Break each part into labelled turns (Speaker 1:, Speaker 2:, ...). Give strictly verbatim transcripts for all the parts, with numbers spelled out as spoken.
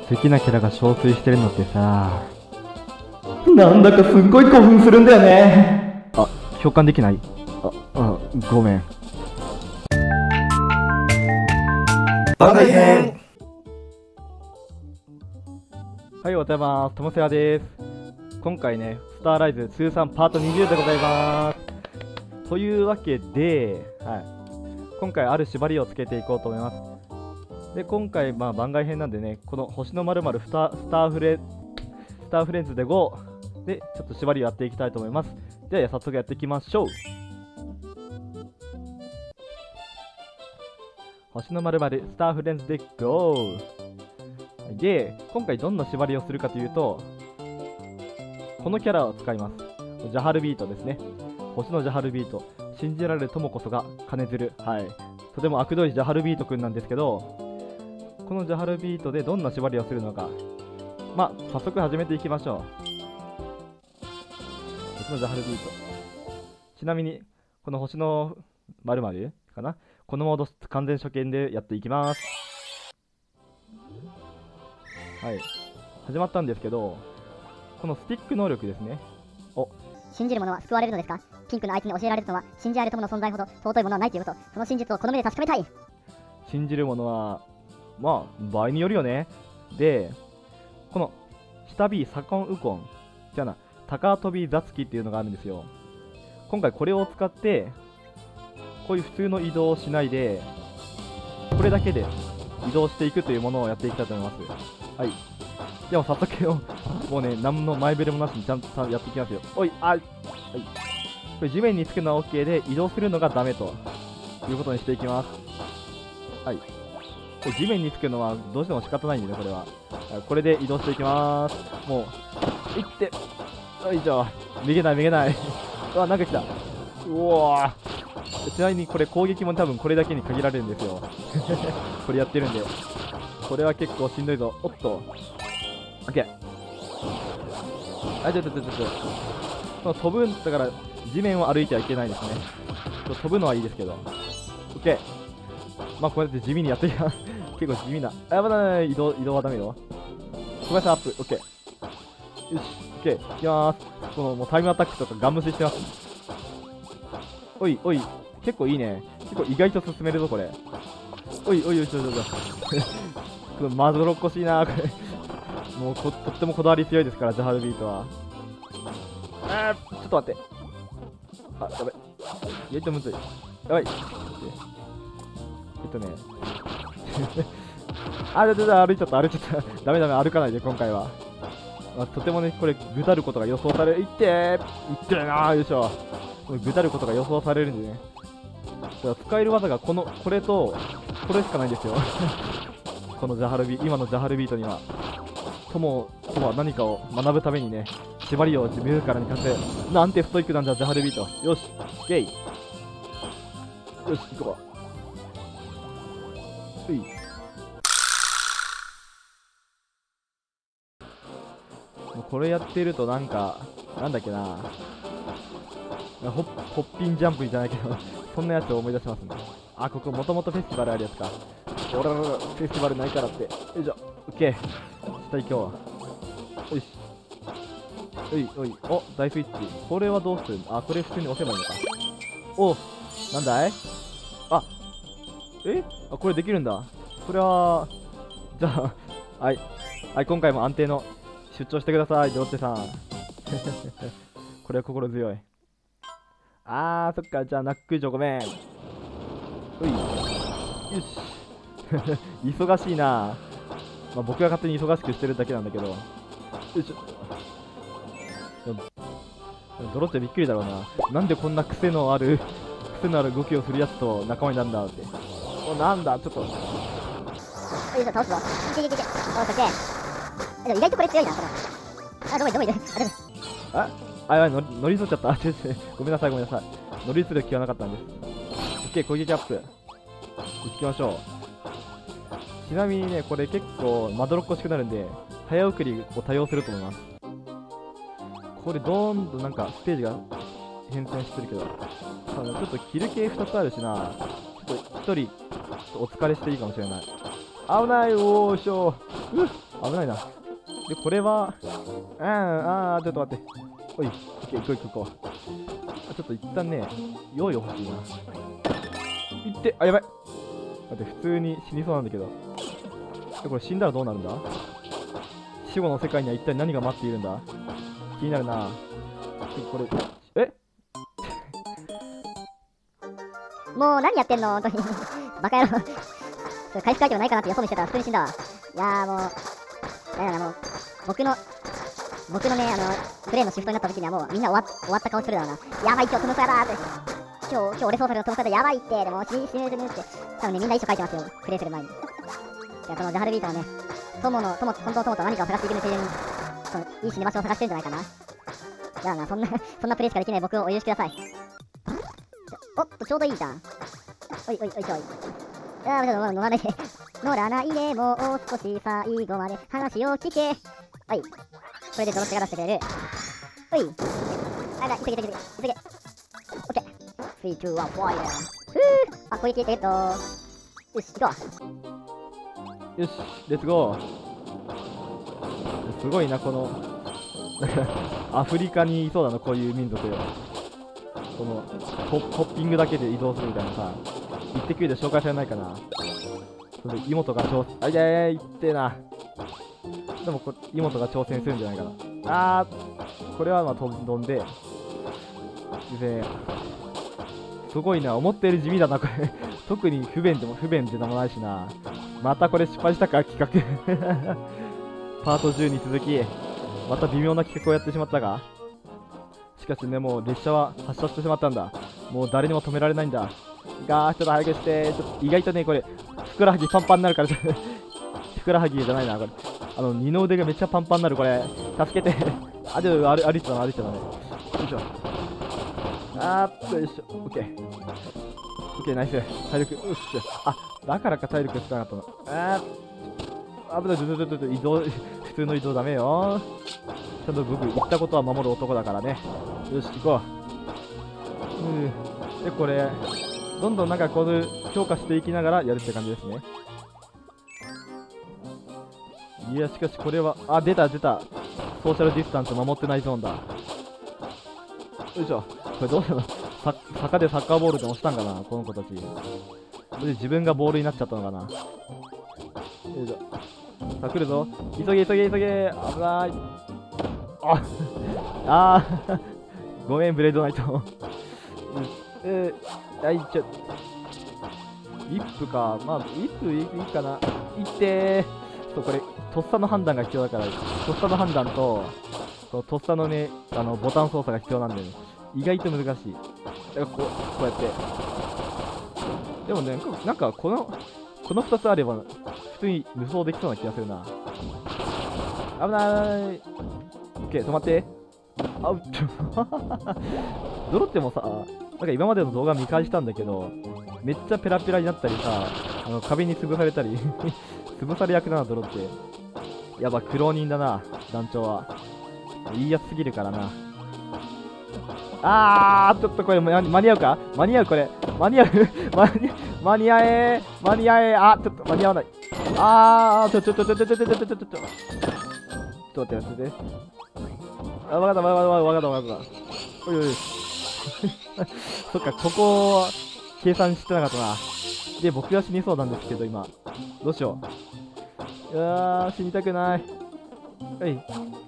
Speaker 1: 好きなキャラが憔悴してるのってさ、
Speaker 2: なんだかすっごい興奮するんだよね。
Speaker 1: あ、共感できない？あ、あ、ごめん。
Speaker 2: 番外編。
Speaker 1: はい、おはようございます。ともせやです。今回ね、スターライズ通算パートにじゅうでございます。というわけで、はい、今回ある縛りをつけていこうと思います。で、今回、まあ、番外編なんでね、この星の〇〇スター、スターフレ、スターフレンズでごで、ちょっと縛りをやっていきたいと思います。では、早速やっていきましょう。星の〇〇スターフレンズでご。で、今回どんな縛りをするかというと、このキャラを使います。ジャハルビートですね。星のジャハルビート。信じられる友こそが金づる。はい。とても悪どいジャハルビートくんなんですけど、このジャハルビートでどんな縛りをするのか。まあ、早速始めていきましょう。星のジャハルビート。ちなみに、この星の〇〇かな、このモード完全初見でやっていきます。はい。始まったんですけど、このスティック能力ですね。お、
Speaker 3: 信じる者は救われるのですか？ピンクのあいつに教えられるのは、信じ合える友の存在ほど尊いものはないということ。その真実をこの目で確かめたい。
Speaker 1: 信じる者は、まあ、場合によるよね。で、この、下火左近右近、じゃあな、高飛び座付きっていうのがあるんですよ。今回これを使って、こういう普通の移動をしないで、これだけで移動していくというものをやっていきたいと思います。はい。でも早速よ、もうね、何の前触れもなしにちゃんとやっていきますよ。おい、あい、はい。これ地面につくのは OK で、移動するのがダメということにしていきます。はい。これ地面につくのはどうしても仕方ないんでね、これは。はい、これで移動していきます。もう、いって、よいしょ。逃げない、逃げない。うわ、なんか来た。うおー。ちなみにこれ攻撃も多分これだけに限られるんですよ。これやってるんで。これは結構しんどいぞ。おっと。オッケー。あ、ちょっとちょっとちょっと。その飛ぶんだから地面を歩いてはいけないですね。ちょっと飛ぶのはいいですけど。オッケー。まあこうやって地味にやっていきます。結構地味な。あ、やばない。移動、移動はダメよ。小林さんアップ。オッケー。よし。オッケー。いきまーす。このもうタイムアタックとかガン無視してます。おい、おい。結構いいね。結構意外と進めるぞ、これ。おい、おい、おい、ちょちょちょ。このまどろっこしいな、これ。もうこ、とってもこだわり強いですから、ジャハルビートは。あー、ちょっと待って。あ、やばい。意外とむずい。やばい。えっとね。あ、ちょちょちょ、歩いちゃった、歩いちゃった。ダメダメ、歩かないで、今回は。まあ、とてもね、これ、ぐだることが予想される。いってーいってーなー、よいしょ。ぐだることが予想されるんでね。使える技がこの、これと、これしかないんですよ。このジャハルビ、今のジャハルビートには。友とは何かを学ぶためにね、縛りを自らに課せ、なんてストイックなんだ、ジャハルビート。よし、ゲイ。よし、行こう。うい。もうこれやってるとなんか、なんだっけな。ホッ、ホッピンジャンプじゃないけど、そんなやつを思い出しますね。あ、ここもともとフェスティバルあるやつか。おららら、フェスティバルないからって。よいしょ。オッケー。下行こう。よし。おい、おい。お、大スイッチ。これはどうするの？あ、これ普通に押せばいいのか。お、なんだい？あ、え？あ、これできるんだ。それは、じゃあ、はい。はい、今回も安定の出張してください、ジョッテさん。これは心強い。あー、そっか。じゃあ、ナックジョごめん。うい。よし。忙しいな。まあ、僕が勝手に忙しくしてるだけなんだけど。よいしょ。ドロッチはびっくりだろうな。なんでこんな癖のある、癖のある動きをするやつと仲間になるんだって。お、なんだ、ちょっと。
Speaker 3: よいしょ、倒すぞ。いけいけいけ。おー、かっけー。でも意外とこれ強いな、これ。あ、どこいどこいどこい。あ、でも。
Speaker 1: あ、あ、やばい、乗り乗り添っちゃった。ちょっとごめんなさい、ごめんなさい。乗りする気はなかったんです。オッケー、攻撃アップ。行きましょう。ちなみにね、これ結構まどろっこしくなるんで、早送りを多用すると思います。これどんどんなんかステージが変遷してるけど、ただちょっとキル系ふたつあるしな、ちょっとひとりお疲れしていいかもしれない。危ない、おーしょー。 うっ危ないな。で、これは、うん、あー、ちょっと待って。おい、オッケー、行こう行こう行こう。あちょっと一旦ね、用意欲しいな。いって、あ、やばい。待って、普通に死にそうなんだけど。え、これ死んだらどうなるんだ？死後の世界には一体何が待っているんだ？気になるな。これ、え
Speaker 3: もう何やってんの本当に。バカ野郎。それ回復アイテムないかなって予想見してたら普通に死んだわ。いやーもう、だからもう、僕の、僕のね、あの、プレイのシフトになった時にはもうみんな終わ終わった顔するだろうな。やばい、今日トムカだーって。今日、今日俺操作のトムカだやばいって。でも死ぬ死ぬ死ぬって。多分ね、みんな遺書書いてますよ。プレイする前に。いや、このジャハルビートのね、友の、友、本当の友と何かを探していくついでに、そのいい死に場所を探してるんじゃないかな。だからな、そんな、そんなプレイしかできない僕をお許しください。おっと、ちょうどいいじゃん。おいおいおいちょい。ああ、ちょっと乗らないで。乗らないで、もう少し最後まで話を聞け。はい。これでドロップが出してくれる。ほい。あ、だ、急げ急げ急げ。急げ。オッケー。スリー、ツー、ワン、ファイヤー。ふぅ。あ、攻撃えっと。よし、行こ
Speaker 1: う。よし、レッツゴー。すごいな、この、アフリカにいそうだな、こういう民族よ。このホ、ホッピングだけで移動するみたいなさ、イッテ Q で紹介されないかな。それで妹が挑戦、あいやいやいってえな。でもこ妹が挑戦するんじゃないかな。あー、これはまあ飛んで、すごいな、思ったより地味だな、これ。特に不便でも不便でもないしな。またこれ失敗したか、企画。パートじゅうに続き、また微妙な企画をやってしまったが。しかしね、もう列車は発車してしまったんだ。もう誰にも止められないんだ。がー、ちょっと早くして、ちょっと意外とね、これ、ふくらはぎパンパンになるから、ふくらはぎじゃないな、これ。あの、二の腕がめっちゃパンパンになる、これ。助けて。あ、でも、歩いてたな、歩いてたね。よいしょ。あーっと、よいしょ。オッケー。オッケー、ナイス。体力、よっしゃ。あ、だからか体力少なかったの。あー、危ない、ちょっと、ちょっと、移動、普通の移動ダメよ。ちゃんと僕、言ったことは守る男だからね。よし、行こう。うん。で、これ、どんどんなんかこう、強化していきながらやるって感じですね。いや、しかしこれは、あ、出た出た。ソーシャルディスタンス守ってないゾーンだ。よいしょ。これどうしたの？さ坂でサッカーボールで押したんかな、この子たち。それで自分がボールになっちゃったのかな。よいしょ。さあ、来るぞ。急げ急げ急げ。危ない。ああーごめん、ブレードナイト。えー、はい、ちょ、リップか。まあ、リップいいかな。いってー。そう、これ、とっさの判断が必要だから、とっさの判断と、そうとっさのね、あの、ボタン操作が必要なんで、ね、意外と難しい。だからこう、こうやって。でもね、なんか、この、このふたつあれば、普通に無双できそうな気がするな。危ない。オッケー、止まって。あうっドロってもさ、なんか今までの動画見返したんだけど、めっちゃペラペラになったりさ、あの壁に潰されたり潰され役だな、ドロって。やば、苦労人だな、団長は。いいやつすぎるからな。あー、ちょっとこれ間に合うか間に合うこれ。間に合う間に間に合えー間に合えーあ、ちょっと間に合わない。あー、ちょちょちょちょちょちょちょちょちょちょちょちょちょ待って待って。あ、わかったわかったわかったわかった。おいおい。そっか、ここを計算してなかったな。で、僕が死にそうなんですけど、今。どうしよう。いやー、死にたくない。はい。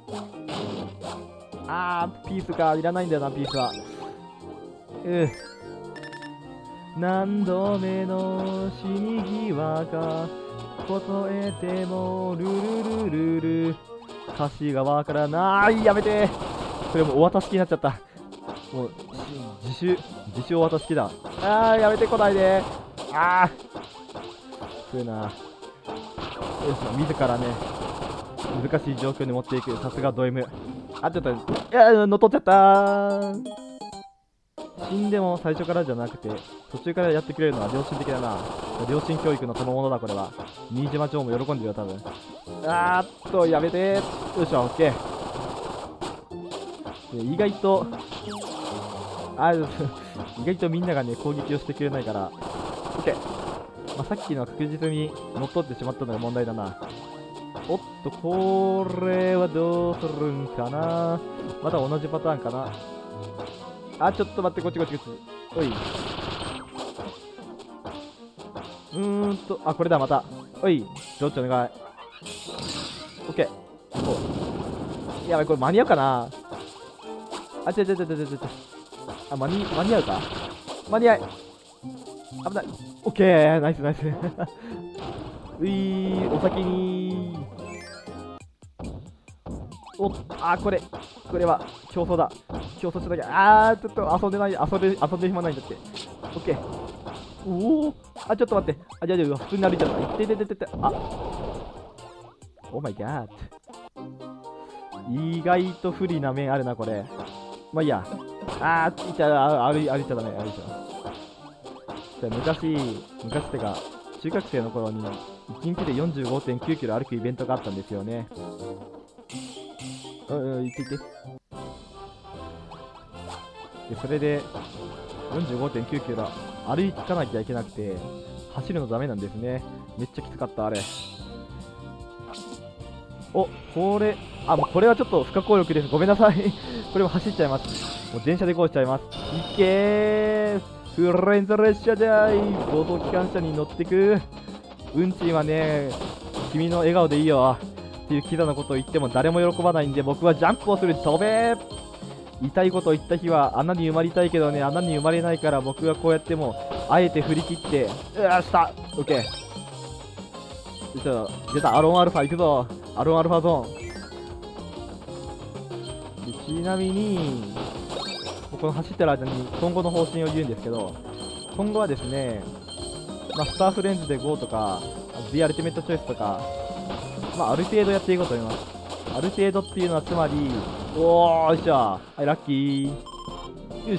Speaker 1: あー、ピースか。いらないんだよな、ピースは。う何度目の死に際か、こそえても、ルルルルル。歌詞がわからない。やめて。これもうお渡し機になっちゃった。もう、自主、自主お渡し機だ。あー、やめてこないで。あー。そういうな。よし、自らね、難しい状況に持っていく。さすがド M。あ、ちょっと、いや、乗っ取っちゃったー。死んでも最初からじゃなくて、途中からやってくれるのは良心的だな。良心教育の賜物だ、これは。新島町も喜んでるよ、多分。あーっと、やめてー。よいしょ、オッケー。意外と、あー、意外とみんながね、攻撃をしてくれないから、オッケー。まあ、さっきのは確実に乗っ取ってしまったのが問題だな。 おっと、これはどうするんかな。また同じパターンかな。あ、ちょっと待って、こっちこっちこっち。おい。うーんと、あ、これだ、また。おい、ジョッチお願い。オッケー。おやばい、これ間に合うかな。あ、ちょちょちょちょちょちょ。あ、間に、間に合うか。間に合い。危ない。オッケー、ナイスナイス。ういー、お先に。おっ、あー、これ、これは競争だ。競争しなきゃ。あー、ちょっと遊んでない、遊んで、遊んで暇ないんだって。オッケー。おお、あ、ちょっと待って。あ、じゃあ、じゃあ、普通に歩いちゃった。いっててててて、あ、オーマイガー。意外と不利な面あるな、これ。まあいいや。あー、いっちゃ、歩い、歩いちゃダメ、歩いちゃ。じゃあ、昔、昔ってか、中学生の頃に、いちにちで よんじゅうごてんきゅうキロ歩くイベントがあったんですよね。うんうん、行って行って。で、それで、よんじゅうごてんきゅうキロ歩かなきゃいけなくて、走るのダメなんですね。めっちゃきつかった、あれ。お、これ、あ、もうこれはちょっと不可抗力です。ごめんなさい。これも走っちゃいます。もう電車でこうしちゃいます。いけー、フレンズ列車じゃい。暴走機関車に乗ってく。うんちはね、君の笑顔でいいよ。っていうキザなことを言っても誰も喜ばないんで、僕はジャンプをする。飛べー。痛いことを言った日は穴に埋まりたいけどね、穴に埋まれないから僕はこうやってもあえて振り切って、うわー、したオッケー。ちょっと出た、アロンアルファ行くぞ。アロンアルファゾーンで。ちなみにこの走ってる間に今後の方針を言うんですけど、今後はですね、まあ、スターフレンズで ゴー とか The Ultimate Choice とか、まあ、ある程度やっていこうと思います。ある程度っていうのはつまり、おー、よっしゃ、はい、ラッキー。よし、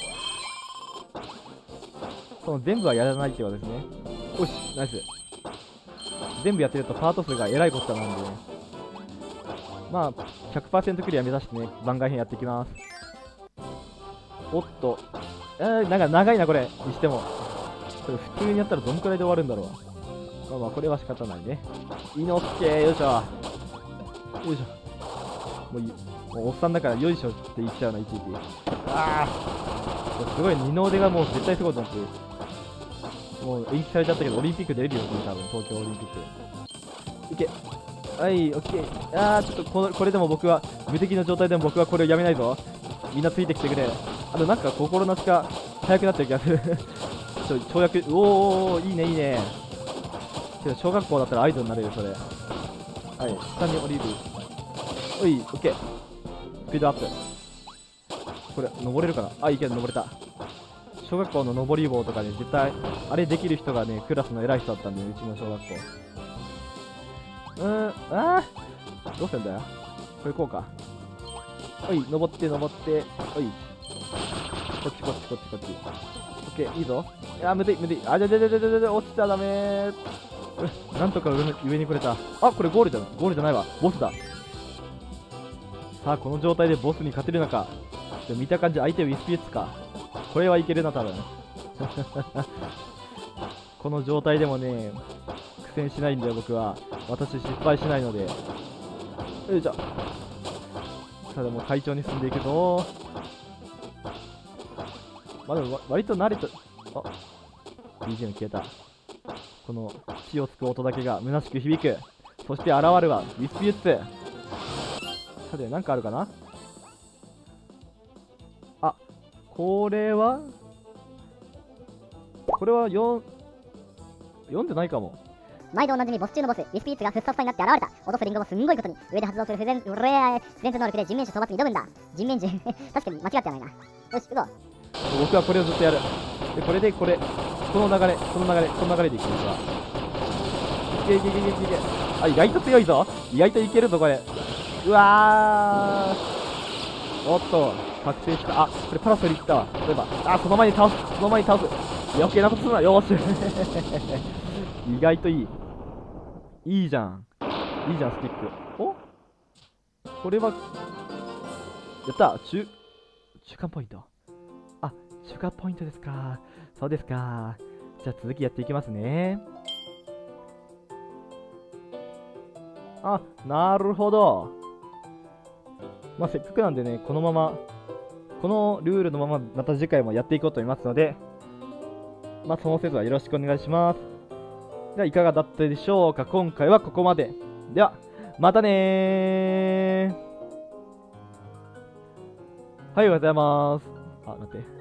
Speaker 1: その全部はやらないってことですね。よし、ナイス。全部やってるとパート数がえらいこっちゃなんで、まあ ひゃくパーセント クリア目指してね、番外編やっていきます。おっと、えー、なんか長いなこれにしても。これ普通にやったらどんくらいで終わるんだろう。まあまあこれは仕方ないね。いのっけー、よいしょよいしょ。もういもうおっさんだからよいしょって言っちゃうな、いちいち。ああ、すごい、二の腕がもう絶対すごいと思って、もう延期されちゃったけど、オリンピック出れるよね、多分東京オリンピック。いけ、はい、オッケー。ああ、ちょっとこのこれでも僕は、無敵の状態でも僕はこれをやめないぞ。みんなついてきてくれ。あとなんか心なしか速くなってる気がする。ちょ跳躍、おお、いいねいいね。けど小学校だったらアイドルになれる、それ。はい、下に降りる。おい、オッケー。スピードアップ。これ、登れるかなあ、いいけど登れた。小学校の登り棒とかね、絶対、あれできる人がね、クラスの偉い人だったんで、うちの小学校。うーん、あー、どうすんだよ。これこうか。おい、登って登って、おい。こっちこっちこっちこっち。オッケー、いいぞ。いやー、むずいむずい。あ、じゃじゃじゃじゃじゃじゃ、落ちちゃダメー。なんとか上上に来れた。あ、これゴールじゃん。ゴールじゃないわ。ボスだ。さあ、この状態でボスに勝てるのか。でも見た感じ、相手はウィスピーツか。これはいけるな、多分。この状態でもね、苦戦しないんだよ、僕は。私、失敗しないので。よいしょ。さあ、でも会長に進んでいくぞ。まあでも、わ割と慣れた。あ、ビージーエム 消えた。この火をつく音だけが虚しく響く。そして現るはウィスピュッツ。さて、なんかあるかな。あ、これはこれはよ読んでないかも。
Speaker 3: 毎度おなじみボス中のボス、ウィスピーツがふっさふさになって現れた。落とすリンゴもすんごいことに。上で発動する不全、うれー、不全能力で人面種討伐に挑むんだ。人面種確かに間違ってはないな。よし、行こう。
Speaker 1: 僕はこれをずっとやる。で、これでこれ、この流れ、この流れ、この流れでいくんですわ。いけいけいけいけいけ。あ、意外と強いぞ。意外といけるぞ、これ。うわー。おっと、覚醒した。あ、これパラソルいったわ。例えば、あ、その前に倒す。その前に倒す。余計なことするな。よーし。意外といい。いいじゃん。いいじゃん、スティック。おこれは、やった中、中間ポイント。あ、中間ポイントですか。そうですか。じゃあ続きやっていきますね。 あ、なるほど。まあ、せっかくなんでね、このまま、このルールのまま、また次回もやっていこうと思いますので、まあ、その説はよろしくお願いします。では、いかがだったでしょうか。今回はここまで。では、またねー。はい、おはようございます。あ、待って。